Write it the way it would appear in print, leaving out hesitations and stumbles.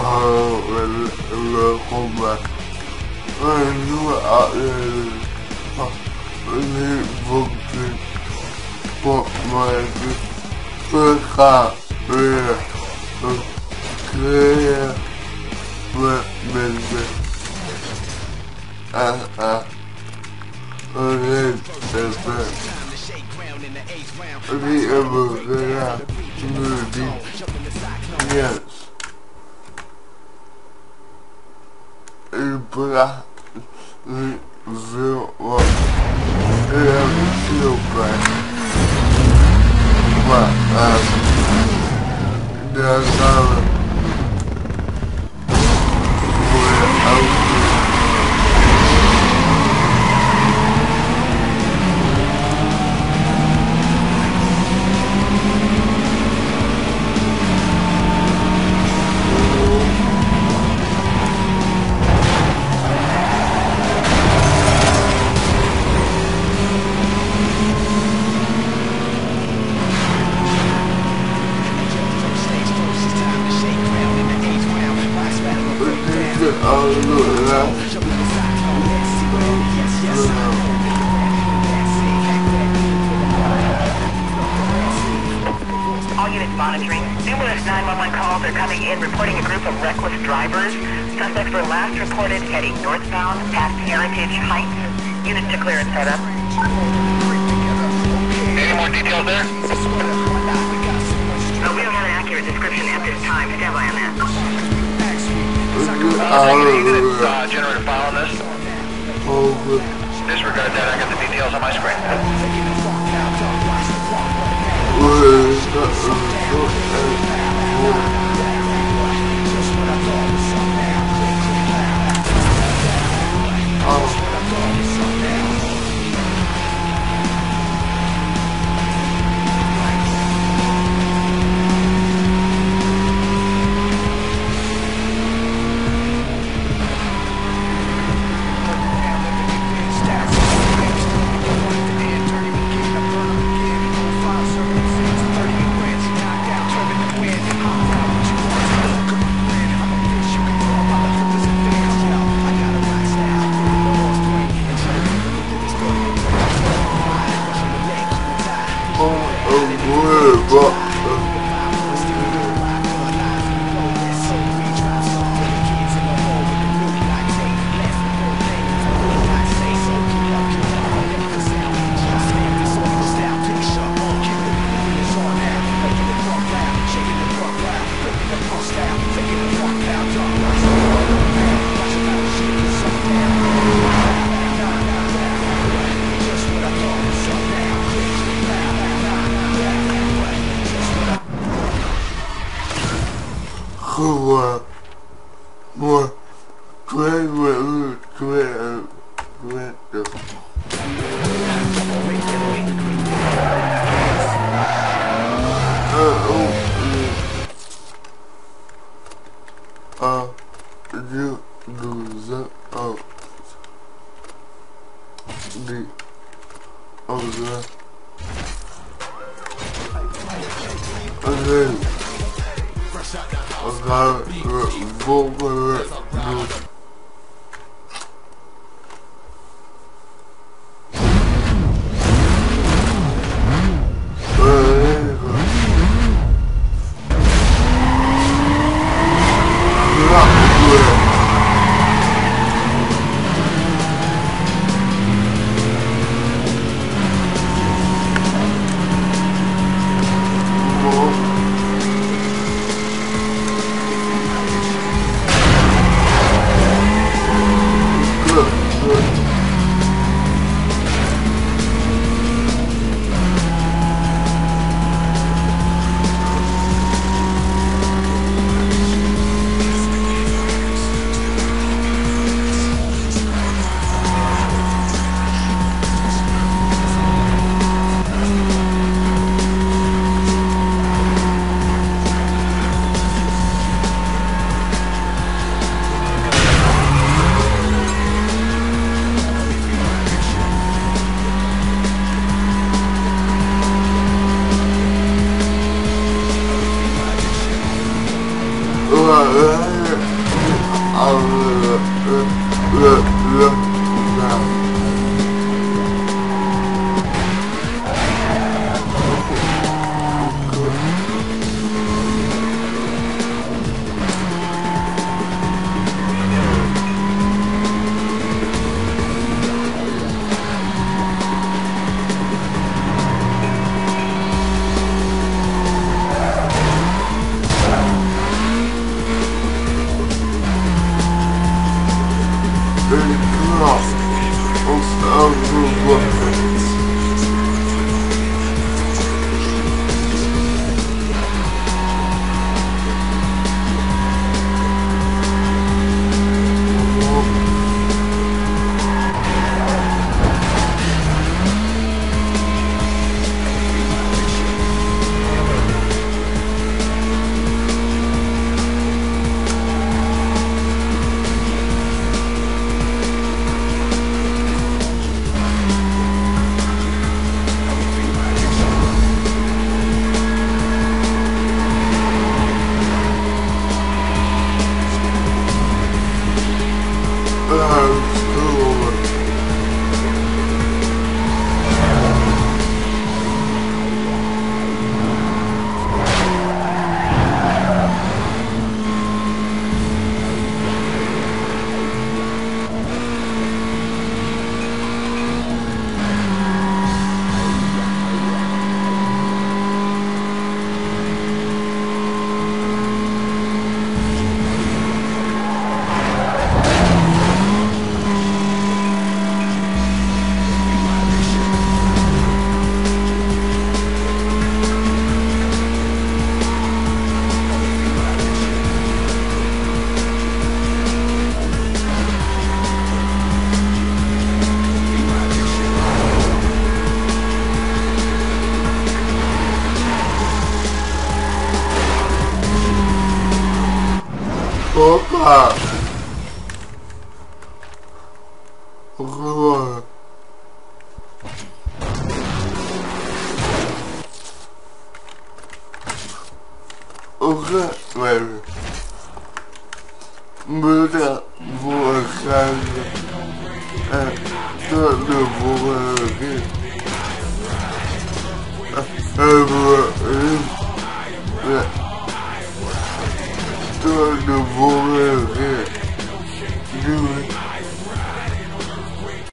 Combat. And you are really voting for my first car. Clear baby. Yes. Para ver o seu pai, da sala All units monitoring. Numerous 911 calls are coming in reporting a group of reckless drivers. Suspects were last reported heading northbound past Heritage Heights. Units to clear and set up. Any more details there? We don't have an accurate description at this time. Stand by on that. You gonna generate a file on this? Disregard that. I got the details on my screen. Opa! Horror! Horror! Velho! Muda boa casa! Todo boa aqui! Boa!